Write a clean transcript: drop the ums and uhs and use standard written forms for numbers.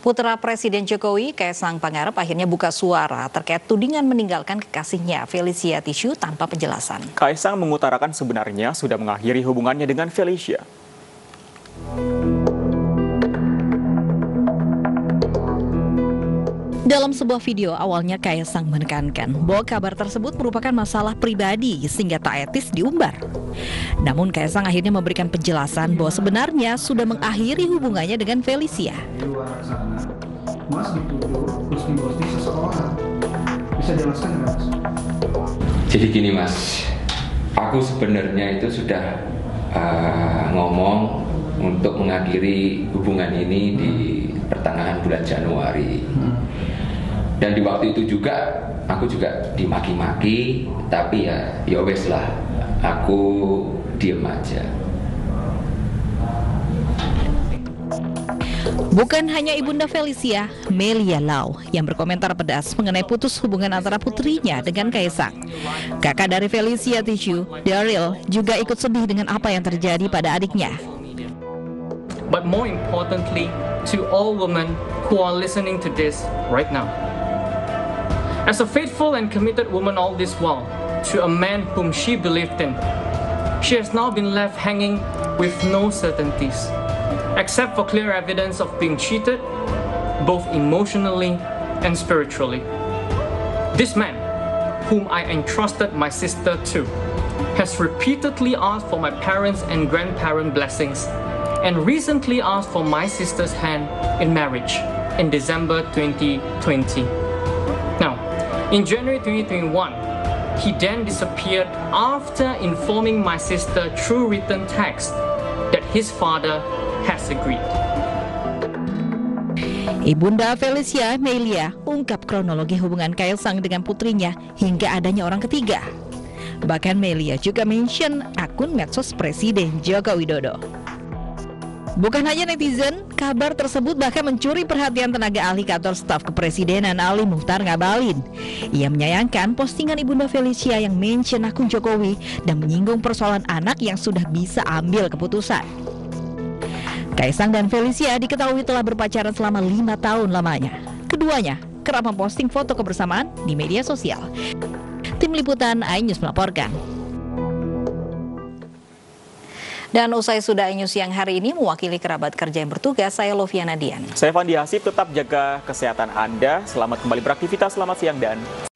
Putra Presiden Jokowi, Kaisang Pangarep, akhirnya buka suara terkait tudingan meninggalkan kekasihnya Felicia Tisu tanpa penjelasan. Kaisang mengutarakan sebenarnya sudah mengakhiri hubungannya dengan Felicia. Dalam sebuah video, awalnya Kaisang menekankan bahwa kabar tersebut merupakan masalah pribadi sehingga tak etis diumbar. Namun Kaisang akhirnya memberikan penjelasan bahwa sebenarnya sudah mengakhiri hubungannya dengan Felicia. Di luar sana, Mas dituduh ghosting seseorang. Bisa jelaskan nggak, Mas? Jadi gini, Mas, aku sebenarnya itu sudah ngomong untuk mengakhiri hubungan ini di pertengahan bulan Januari. Dan di waktu itu juga aku juga dimaki-maki, tapi ya wes lah, aku diem aja. Bukan hanya ibunda Felicia, Melia Lau yang berkomentar pedas mengenai putus hubungan antara putrinya dengan Kaisang. Kakak dari Felicia Tisu, Daryl, juga ikut sedih dengan apa yang terjadi pada adiknya. But more importantly, to all women who are listening to this right now. As a faithful and committed woman all this while, to a man whom she believed in, she has now been left hanging with no certainties, except for clear evidence of being cheated, both emotionally and spiritually. This man, whom I entrusted my sister to, has repeatedly asked for my parents' and grandparent blessings, and recently asked for my sister's hand in marriage in December 2020. Now, in January 2021, he then disappeared after informing my sister through written text that his father has agreed. Ibunda Felicia, Melia, ungkap kronologi hubungan Kaisang dengan putrinya hingga adanya orang ketiga. Bahkan Melia juga mention akun medsos Presiden Joko Widodo. Bukan hanya netizen, kabar tersebut bahkan mencuri perhatian tenaga ahli kantor staf kepresidenan Ali Muhtar Ngabalin. Ia menyayangkan postingan ibunda Felicia yang mention akun Jokowi dan menyinggung persoalan anak yang sudah bisa ambil keputusan. Kaisang dan Felicia diketahui telah berpacaran selama 5 tahun lamanya. Keduanya kerap memposting foto kebersamaan di media sosial. Tim Liputan iNews melaporkan. Dan usai sudah iNews yang hari ini, mewakili kerabat kerja yang bertugas, saya Loviana Dian. Saya Fandi Hasib, tetap jaga kesehatan Anda. Selamat kembali beraktivitas, selamat siang dan